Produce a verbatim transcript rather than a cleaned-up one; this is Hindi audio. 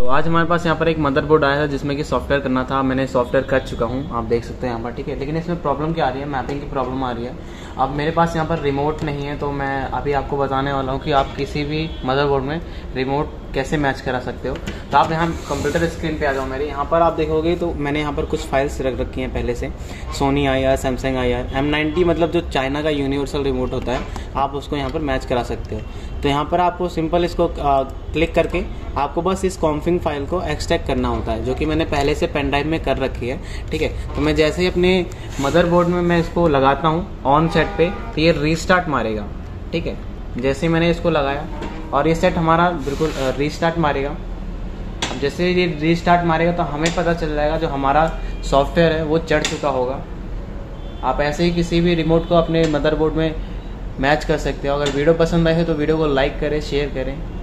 तो आज हमारे पास यहाँ पर एक मदरबोर्ड आया था जिसमें कि सॉफ्टवेयर करना था। मैंने सॉफ्टवेयर कर चुका हूँ, आप देख सकते हैं यहाँ पर, ठीक है। लेकिन इसमें प्रॉब्लम क्या आ रही है, मैपिंग की प्रॉब्लम आ रही है। अब मेरे पास यहाँ पर रिमोट नहीं है, तो मैं अभी आपको बताने वाला हूँ कि आप किसी भी मदरबोर्ड में रिमोट कैसे मैच करा सकते हो। तो आप यहाँ कंप्यूटर स्क्रीन पे आ जाओ मेरे। यहाँ पर आप देखोगे तो मैंने यहाँ पर कुछ फाइल्स रख रखी हैं पहले से। Sony I R, Samsung I R, M ninety मतलब जो चाइना का यूनिवर्सल रिमोट होता है, आप उसको यहाँ पर मैच करा सकते हो। तो यहाँ पर आपको सिंपल इसको आ, क्लिक करके आपको बस इस कॉन्फिग फाइल को एक्सट्रैक्ट करना होता है, जो कि मैंने पहले से पेन ड्राइव में कर रखी है, ठीक है। तो मैं जैसे ही अपने मदरबोर्ड में मैं इसको लगाता हूँ ऑन सेट पे, तो ये रीस्टार्ट मारेगा, ठीक है। जैसे ही मैंने इसको लगाया और ये सेट हमारा बिल्कुल रीस्टार्ट मारेगा। अब जैसे ये रीस्टार्ट मारेगा तो हमें पता चल जाएगा जो हमारा सॉफ्टवेयर है वो चढ़ चुका होगा। आप ऐसे ही किसी भी रिमोट को अपने मदरबोर्ड में मैच कर सकते हो। अगर वीडियो पसंद आए तो वीडियो को लाइक करें, शेयर करें।